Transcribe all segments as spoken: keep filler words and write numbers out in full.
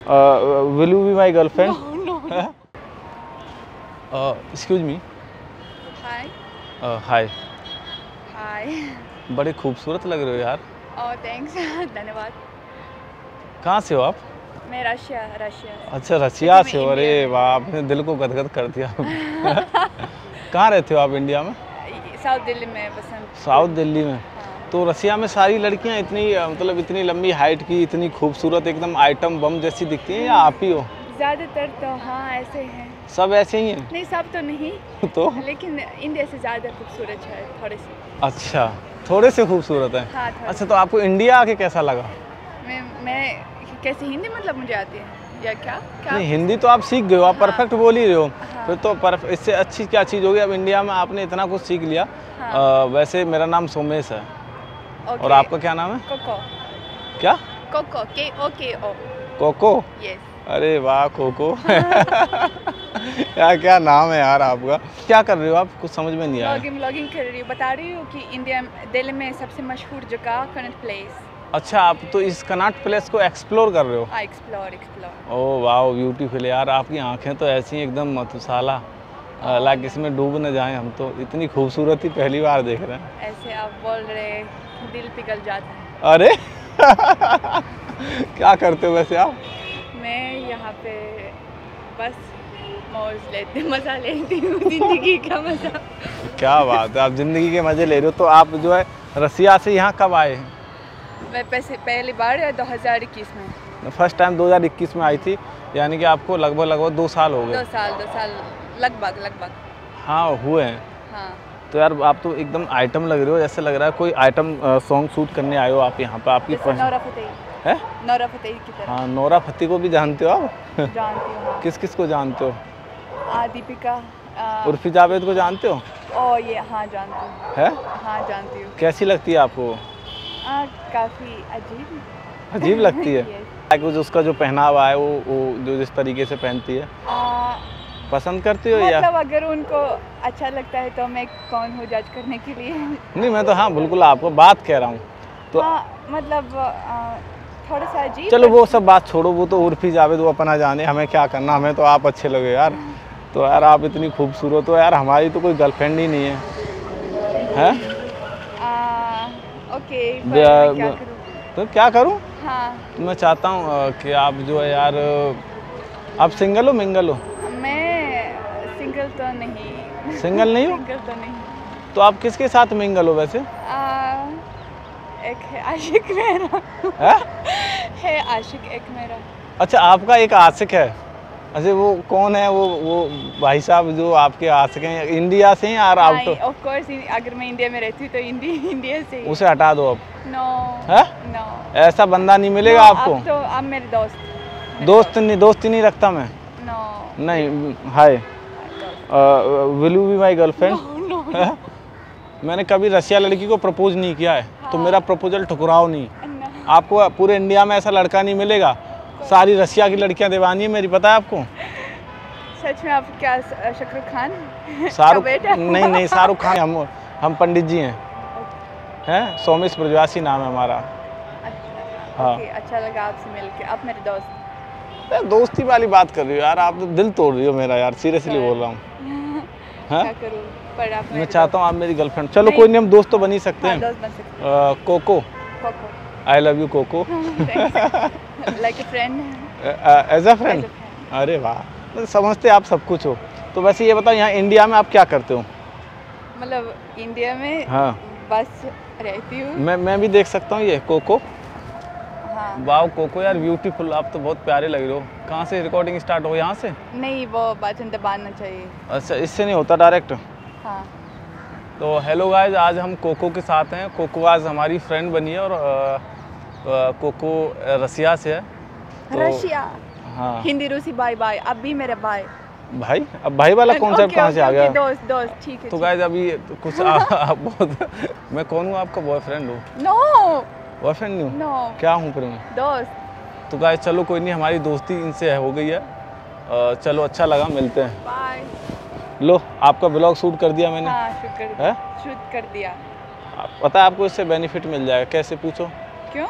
Will you be my girlfriend? Excuse me. Hi. Hi. Hi. बड़े खूबसूरत लग रहे हो यार। Oh thanks. धन्यवाद। कहाँ से हो आप? मैं रशिया रशिया से। अच्छा रशिया से हो। अरे वाह, आपने दिल को गदगद कर दिया। कहाँ रहते हो आप इंडिया में? साउथ दिल्ली में बसंत। साउथ दिल्ली में। हाँ। तो रशिया में सारी लड़कियाँ इतनी मतलब इतनी लंबी हाइट की, इतनी खूबसूरत, एकदम आइटम बम जैसी दिखती हैं या आप ही हो? ज़्यादातर तो हाँ ऐसे हैं। सब ऐसे ही हैं? नहीं सब तो नहीं तो लेकिन इंडिया से ज़्यादा खूबसूरत है थोड़े से। अच्छा, थोड़े से खूबसूरत है। हाँ, अच्छा, तो आपको इंडिया आके कैसा लगा? मैं मैं कैसे हिंदी मतलब मुझे आती है या क्या क्या? नहीं, हिंदी तो आप सीख गए हो, आप हाँ। परफेक्ट बोल ही रहे हो। हाँ। फिर तो परफ इससे अच्छी क्या चीज़ होगी? अब इंडिया में आपने इतना कुछ सीख लिया। हाँ। आ, वैसे मेरा नाम सोमेश है। और आपका क्या नाम है? कोको। क्या? कोको, के ओ के ओ। कोको? यस। अरे वाह कोको। यार क्या नाम है यार आपका। क्या कर रहे हो आप? कुछ समझ में नहीं आया। लॉगिंग लॉगिंग कर रही हूँ, बता रही हूँ कि इंडिया दिल्ली में सबसे मशहूर जगह कनॉट प्लेस। अच्छा, आप तो इस कनॉट प्लेस को एक्सप्लोर कर रहे हो? हाँ, एक्सप्लोर एक्सप्लोर। ओह वाह, ब्यूटीफुल यार। आपकी आंखें तो ऐसी हैं एकदम मधुशाला, लाइक इसमें डूब न जाएं हम तो। इतनी खूबसूरती पहली बार देख रहे हैं। ऐसे आप बोल रहे दिल पिघल जाता है। अरे क्या करते हो वैसे आप? मैं यहाँ पे बस मौज लेती मज़ा लेती हूँ ज़िंदगी का मज़ा। क्या बात है, आप ज़िंदगी के मज़े ले रहे हो। तो आप जो है रसिया से यहाँ कब आए हैं? मैं पैसे पहली बार दो हज़ार इक्कीस में। फर्स्ट टाइम दो हज़ार इक्कीस में आई थी, यानी कि आपको लगभग लगभग दो साल हो गए। दो साल दो साल लगभग लगभग। हाँ हुए हैं। हाँ। तो यार आप तो एकदम आइटम लग रहे हो, जैसे लग रहा है कोई आइटम सॉन्ग शूट करने आए हो आप यहाँ पे। आपकी जैसे नोरा फतेही है? नोरा फतेही की तरह। हाँ, नोरा फतेही को भी जानते हो आप? जानती हूँ। हाँ। किस किस को जानते हो? आ, दीपिका। उर्फी जावेद को जानते हो? ओ ये हाँ जानती हूँ। है? हाँ जानती हूँ। कैसी लगती है आपको? आ, काफ़ी अजीब अजीब लगती है। yes। कुछ उसका जो पहनावा है वो वो जो जिस तरीके से पहनती है, आ, पसंद करती हो? मतलब या अगर उनको अच्छा लगता है तो मैं कौन हूँ जज करने के लिए। नहीं, मैं तो हाँ बिल्कुल आपको बात कह रहा हूँ तो। हाँ मतलब आ, थोड़ा सा अजीब। चलो वो सब बात छोड़ो, वो तो उर्फी जावेद वो अपना जाने, हमें क्या करना। हमें तो आप अच्छे लगे यार। तो यार आप इतनी खूबसूरत हो यार, हमारी तो कोई गर्लफ्रेंड ही नहीं है। हैं? ओके पर मैं क्या करूँ? तो क्या करूँ? हाँ। तो मैं चाहता हूँ कि आप जो है यार, आप सिंगल हो मिंगल हो? मैं सिंगल तो नहीं। सिंगल नहीं हो? सिंगल तो नहीं। तो आप किसके साथ मिंगल हो वैसे? आ, एक है आशिक मेरा। है? है आशिक एक मेरा। अच्छा, आपका एक आशिक है। अच्छा, वो कौन है? वो वो भाई साहब जो आपके आशिक हैं, इंडिया से हैं और आउट? ऑफ कोर्स अगर मैं इंडिया में रहती हूँ तो इंडिया इंडिया से। उसे हटा दो अब। नो है? नो, ऐसा बंदा नहीं मिलेगा no, आपको। आप तो आप मेरे दोस्त। मेरे दोस्त नहीं, दोस्ती नहीं रखता मैं। नो नहीं। Hi, will you be my girlfriend? मैंने कभी रशिया लड़की को प्रपोज नहीं किया है। हाँ। तो मेरा प्रपोजल ठुकराओ नहीं। no. आपको पूरे इंडिया में ऐसा लड़का नहीं मिलेगा। सारी रशिया की लड़कियां दीवानी है मेरी, पता है आपको? सच में? आप क्या शाहरुख खान? शाहरुख नहीं नहीं शाहरुख खान। हम हम पंडित जी हैं। हैं? सोमेश ब्रजवासी नाम है हमारा। अच्छा। हाँ। ओके, अच्छा लगा आपसे मिलके। आप मेरे दोस्त। यार दोस्ती वाली बात कर रही हो यार, आप तो दिल तोड़ रही हो मेरा यार, सीरियसली बोल रहा हूँ। क्या करूँ पर आप मैं चाहता हूँ आप मेरी गर्लफ्रेंड। चलो कोई नहीं, हम दोस्त तो बन ही सकते हैं। दोस्त बन सकते हैं। Coco, Coco, I love you Coco. Like a friend. As a friend? अरे वाह, तो समझते आप सब कुछ हो। तो वैसे ये बताओ, यहाँ इंडिया में आप क्या करते हो? मतलब इंडिया में हाँ बस रहती हूँ। मैं मैं भी देख सकता हूँ ये कोको? हाँ। वाह कोको यार, ब्यूटीफुल। आप तो बहुत प्यारे लग रहे हो। कहाँ से रिकॉर्डिंग स्टार्ट हो? यहाँ से? नहीं, वो बटन दबाना चाहिए। अच्छा, इससे नहीं होता डायरेक्ट? हाँ। तो हेलो गाइस, आज हम कोको के साथ हैं। कोको आज हमारी फ्रेंड बनी है और आ, आ, कोको रसिया से है। तो, रशिया? हाँ। हिंदी रूसी बाय बाय। अब भी मेरे भाई। भाई? अब भाई वाला कॉन्सेप्ट कहाँ से आ गया? दोस्त दोस्त ठीक है। तो गाइस अभी तो कुछ आ, आप बहुत मैं कौन हूँ? आपका बॉयफ्रेंड हूँ? नो बॉयफ्रेंड नहीं हूँ। नो। क्या हूँ फिर मैं? दोस्त। तो गाइस चलो कोई नहीं, हमारी दोस्ती इनसे हो गई है। आ, चलो अच्छा लगा, मिलते हैं। बाय। लो, आपका ब्लॉग शूट कर दिया मैंने। हाँ, शूट कर दिया। शूट कर दिया। पता है आपको इससे बेनिफिट मिल जाएगा। कैसे पूछो? क्यों?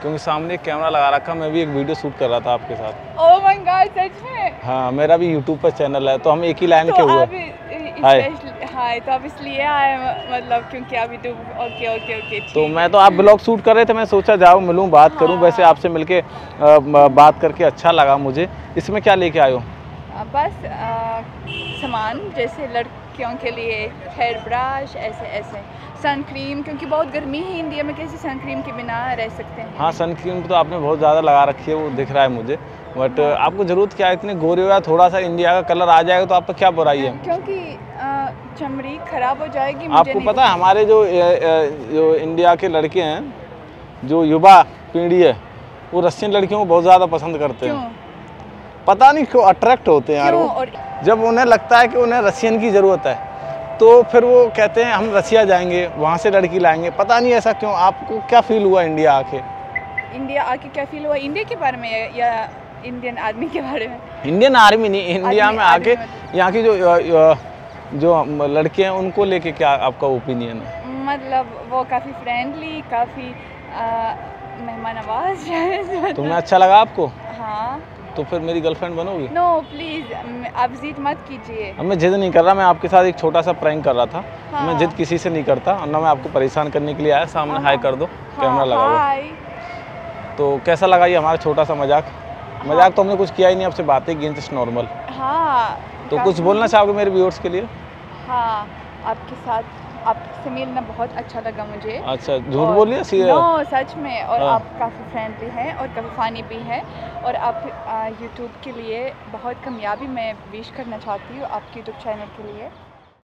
क्योंकि सामने एक कैमरा लगा रखा, मैं भी एक वीडियो शूट कर रहा था आपके साथ। ओह माय गॉड, सच में? हाँ, मेरा भी यूट्यूब पर चैनल है, तो हम एक ही लाइन तो के हुए। हाय हाय, तो आप इसलिए आए मतलब क्योंकि आप यूट्यूब, ओके ओके ओके। तो मैं तो आप ब्लॉग शूट कर रहे थे, मैं सोचा जाओ मिलूं, बात करूं। हाँ। वैसे आपसे मिलके बात करके अच्छा लगा मुझे। इसमें क्या लेके आए हो? बस आ, सामान जैसे लड़कियों के लिए हेयर ब्रश, ऐसे ऐसे सन क्रीम, क्योंकि बहुत गर्मी है इंडिया में, कैसे सन क्रीम के बिना रह सकते हैं। हाँ, सन क्रीम तो आपने बहुत ज़्यादा लगा रखी है, वो दिख रहा है मुझे। बट हाँ। आपको ज़रूरत क्या है, इतने गोरे हो या थोड़ा सा इंडिया का कलर आ जाएगा तो आप पर क्या बुराई है? क्योंकि चमड़ी खराब हो जाएगी। आपको पता है हमारे जो जो इंडिया के लड़के हैं, जो युवा पीढ़ी है, वो रशियन लड़कियों को बहुत ज़्यादा पसंद करते हैं। पता नहीं क्यों अट्रैक्ट होते हैं यार वो। और जब उन्हें लगता है कि उन्हें रशियन की ज़रूरत है, तो फिर वो कहते हैं हम रसिया जाएंगे, वहाँ से लड़की लाएंगे। पता नहीं ऐसा क्यों। आपको क्या फील हुआ इंडिया आके? इंडिया आके क्या फील हुआ? इंडिया के बारे में या इंडियन आर्मी के बारे में? इंडियन आर्मी नहीं, इंडिया में आके यहाँ की जो जो लड़के हैं उनको लेके क्या आपका ओपिनियन है? मतलब वो काफ़ी फ्रेंडली, काफ़ी मेहमान नवाज। तुम्हें अच्छा लगा आपको? हाँ। तो फिर मेरी गर्लफ्रेंड बनोगी? नो प्लीज़, आप जिद मत कीजिए। अब मैं जिद नहीं कर रहा, मैं आपके साथ एक छोटा सा प्रैंक कर रहा था। हाँ। मैं जिद किसी से नहीं करता, और ना मैं आपको परेशान करने के लिए आया। सामने हाँ। हाय कर दो। हाँ। कैमरा लगाओ। तो कैसा लगा ये हमारा छोटा सा मजाक? हाँ। मजाक तो हमने कुछ किया ही नहीं, आपसे बातें की जस्ट नॉर्मल। हाँ। तो कुछ बोलना चाहोगे मेरे व्यूअर्स के लिए? हाँ, आपके साथ आपसे मिलना बहुत अच्छा लगा मुझे। अच्छा, झूठ बोल लिया? नो, सच में। और हाँ। आप काफ़ी फ्रेंडली हैं और काफ़ी फ़नी भी हैं, और आप यूट्यूब के लिए बहुत कामयाबी मैं विश करना चाहती हूँ, आपके यूट्यूब चैनल के लिए।